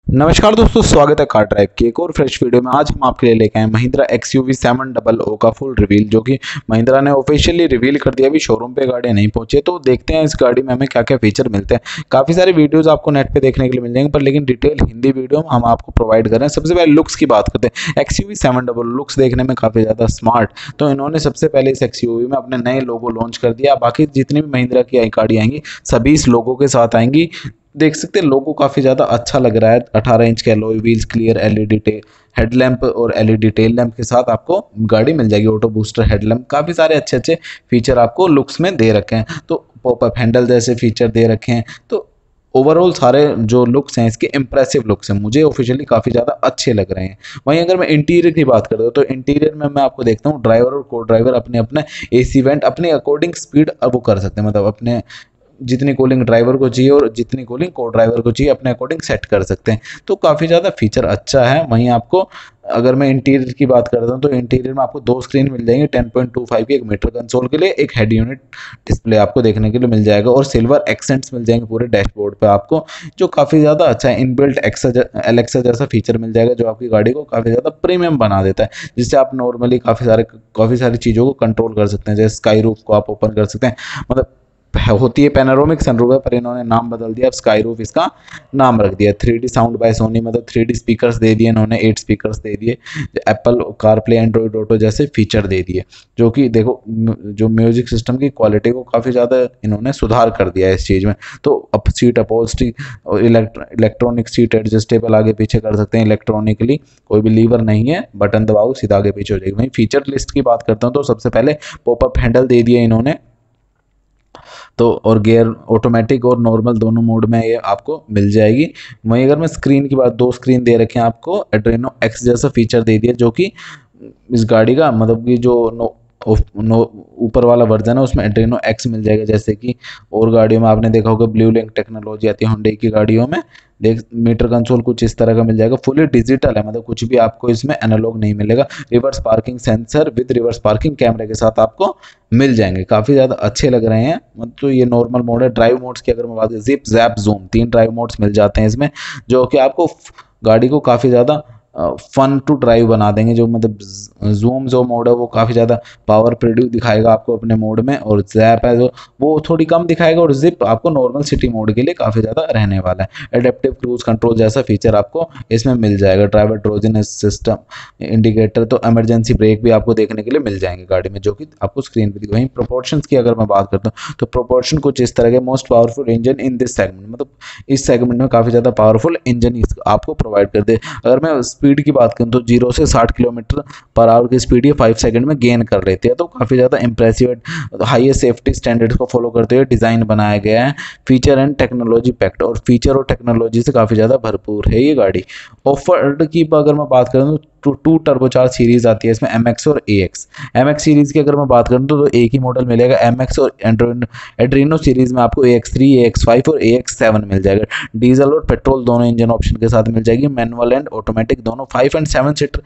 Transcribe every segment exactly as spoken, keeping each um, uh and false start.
नमस्कार दोस्तों, स्वागत है कार ड्राइव की एक और फ्रेश वीडियो में। आज हम आपके लिए लेके आए Mahindra X U V seven double O का फुल रिवील, जो कि महिंद्रा ने ऑफिशियली रिवील कर दिया। अभी शोरूम पे गाड़ी नहीं पहुंची, तो देखते हैं इस गाड़ी में हमें क्या क्या फीचर मिलते हैं। काफ़ी सारे वीडियोस आपको नेट पे देखने के लिए मिल जाएंगे, पर लेकिन डिटेल हिंदी वीडियो हम आपको प्रोवाइड कर रहे हैं। सबसे पहले लुक्स की बात करते हैं। X U V seven double looks देखने में काफ़ी ज़्यादा स्मार्ट, तो इन्होंने सबसे पहले इस एक्स यू वी में अपने नए लोगो लॉन्च कर दिया। बाकी जितनी भी महिंद्रा की गाड़ी आएंगी सभी इस लोगो के साथ आएंगी। देख सकते हैं लोगो काफ़ी ज़्यादा अच्छा लग रहा है। अठारह इंच के एलॉय व्हील्स, क्लियर एलईडी टे हेडलैम्प और एलईडी टेल लैंप के साथ आपको गाड़ी मिल जाएगी। ऑटो बूस्टर हेडलैम्प, काफ़ी सारे अच्छे अच्छे फीचर आपको लुक्स में दे रखे हैं। तो पॉपअप हैंडल जैसे फीचर दे रखे हैं। तो ओवरऑल सारे जो लुक्स हैं इसके इंप्रेसिव लुक्स हैं, मुझे ऑफिशियली काफ़ी ज़्यादा अच्छे लग रहे हैं। वहीं अगर मैं इंटीरियर की बात करता हूँ तो इंटीरियर में मैं आपको देखता हूँ ड्राइवर और को ड्राइवर अपने अपने एसी वेंट अपने अकॉर्डिंग स्पीड वो कर सकते हैं। मतलब अपने जितनी कूलिंग ड्राइवर को चाहिए और जितनी कूलिंग को ड्राइवर को चाहिए अपने अकॉर्डिंग सेट कर सकते हैं। तो काफ़ी ज़्यादा फीचर अच्छा है। वहीं आपको अगर मैं इंटीरियर की बात करता हूँ तो इंटीरियर में आपको दो स्क्रीन मिल जाएंगे टेन पॉइंट टू फाइव की, एक मीटर कंसोल के लिए, एक हेड यूनिट डिस्प्ले आपको देखने के लिए मिल जाएगा और सिल्वर एक्सेंट्स मिल जाएंगे पूरे डैशबोर्ड पे आपको, जो काफ़ी ज़्यादा अच्छा है। इनबिल्ट एलेक्सा जैसा फीचर मिल जाएगा जो आपकी गाड़ी को काफ़ी ज़्यादा प्रीमियम बना देता है, जिससे आप नॉर्मली काफ़ी सारे काफ़ी सारी चीज़ों को कंट्रोल कर सकते हैं। जैसे स्काई रूफ को आप ओपन कर सकते हैं, मतलब होती है पैनोरामिक सनरूफ है पर इन्होंने नाम बदल दिया, अब स्काई रूफ इसका नाम रख दिया। Three D sound by Sony, मतलब थ्री डी स्पीकर्स दे दिए इन्होंने, एट स्पीकर्स दे दिए। Apple car play, Android auto जैसे फीचर दे दिए, जो कि देखो जो म्यूजिक सिस्टम की क्वालिटी को काफ़ी ज़्यादा इन्होंने सुधार कर दिया है इस चीज़ में। तो अब सीट अपहोल्स्ट्री और इलेक्ट्रॉनिक सीट एडजस्टेबल आगे पीछे कर सकते हैं इलेक्ट्रॉनिकली, कोई भी लीवर नहीं है, बटन दबाओ सीधा आगे पीछे हो जाएगी। वहीं फीचर लिस्ट की बात करता हूँ तो सबसे पहले पॉपअप हैंडल दे दिए इन्होंने, तो और गियर ऑटोमेटिक और नॉर्मल दोनों मोड में ये आपको मिल जाएगी। वहीं अगर मैं स्क्रीन की बात, दो स्क्रीन दे रखे हैं आपको, एड्रेनो एक्स जैसा फीचर दे दिया, जो कि इस गाड़ी का मतलब कि जो नो नो ऊपर वाला वर्जन है उसमें एड्रेनो एक्स मिल जाएगा। जैसे कि और गाड़ियों में आपने देखा होगा ब्लू लिंक टेक्नोलॉजी आती है हुंडई की गाड़ियों में, देख मीटर कंसोल कुछ इस तरह का मिल जाएगा। फुली डिजिटल है, मतलब कुछ भी आपको इसमें एनालॉग नहीं मिलेगा। Reverse parking sensor with reverse parking कैमरे के साथ आपको मिल जाएंगे, काफ़ी ज़्यादा अच्छे लग रहे हैं। मतलब ये नॉर्मल मोड है। ड्राइव मोड्स की अगर मैं बात करूँ, जिप जैप जूम, तीन ड्राइव मोड्स मिल जाते हैं इसमें, जो कि आपको गाड़ी को काफ़ी ज़्यादा फन टू ड्राइव बना देंगे। जो मतलब जूम जो मोड है वो काफ़ी ज़्यादा पावर प्रोड्यूस दिखाएगा आपको अपने मोड में, और जैप है जो वो थोड़ी कम दिखाएगा, और जिप आपको नॉर्मल सिटी मोड के लिए काफ़ी ज़्यादा रहने वाला है। एडेप्टिव क्रूज कंट्रोल जैसा फीचर आपको इसमें मिल जाएगा। ड्राइवर ट्रोजन सिस्टम इंडिकेटर, तो इमरजेंसी ब्रेक भी आपको देखने के लिए मिल जाएंगे गाड़ी में, जो कि आपको स्क्रीन पर दिखे। वहीं प्रोपोर्शंस की अगर मैं बात करता हूँ तो प्रोपोर्शन कुछ इस तरह के, most powerful engine in this segment, मतलब इस सेगमेंट में काफ़ी ज़्यादा पावरफुल इंजन आपको प्रोवाइड कर दे। अगर मैं स्पीड की बात करूं तो जीरो से साठ किलोमीटर पर आवर की स्पीड ये फाइव सेकंड में गेन कर लेती है, तो काफ़ी ज़्यादा इंप्रेसिव, हाईएस्ट सेफ्टी स्टैंडर्ड्स को फॉलो करते हुए डिज़ाइन बनाया गया है। फीचर एंड टेक्नोलॉजी पैक्ड, और फीचर और टेक्नोलॉजी से काफ़ी ज़्यादा भरपूर है ये गाड़ी। ऑफर्ड की अगर मैं बात करूँ तो टू टर्बोचार्ज सीरीज आती है इसमें, एम एक्स और A X. M X series की अगर मैं बात करूँ तो, तो एक ही मॉडल मिलेगा एम एक्स, और एड्रीनो सीरीज में आपको A X three, A X five और ए एक्स सेवन मिल जाएगा। डीजल और पेट्रोल दोनों इंजन ऑप्शन के साथ मिल जाएगी। मैनुअल एंड ऑटोमेटिक दोनों, फाइव एंड सेवन सीटर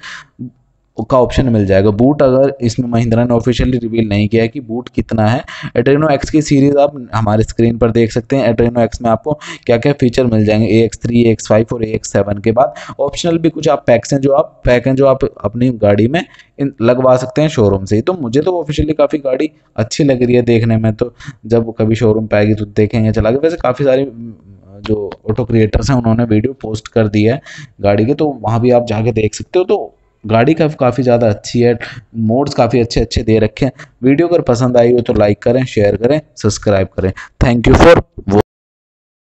का ऑप्शन मिल जाएगा। बूट अगर इसमें महिंद्रा ने ऑफिशियली रिवील नहीं किया है कि बूट कितना है। एड्रेनो एक्स की सीरीज आप हमारे स्क्रीन पर देख सकते हैं। एड्रेनो एक्स में आपको क्या क्या फीचर मिल जाएंगे, A X three, A X five और ए एक्स सेवन के बाद ऑप्शनल भी कुछ आप पैक्स हैं जो आप पैक हैं जो आप अपनी गाड़ी में इन लगवा सकते हैं शोरूम से ही। तो मुझे तो ऑफिशियली काफ़ी गाड़ी अच्छी लग रही है देखने में, तो जब कभी शोरूम पे आएगी तो देखेंगे चला के। वैसे काफ़ी सारी जो ऑटो क्रिएटर्स हैं उन्होंने वीडियो पोस्ट कर दी है गाड़ी के, तो वहाँ भी आप जाके देख सकते हो। तो गाड़ी का काफ़ी ज़्यादा अच्छी है, मोड्स काफ़ी अच्छे अच्छे दे रखे हैं। वीडियो अगर पसंद आई हो तो लाइक करें, शेयर करें, सब्सक्राइब करें। Thank you for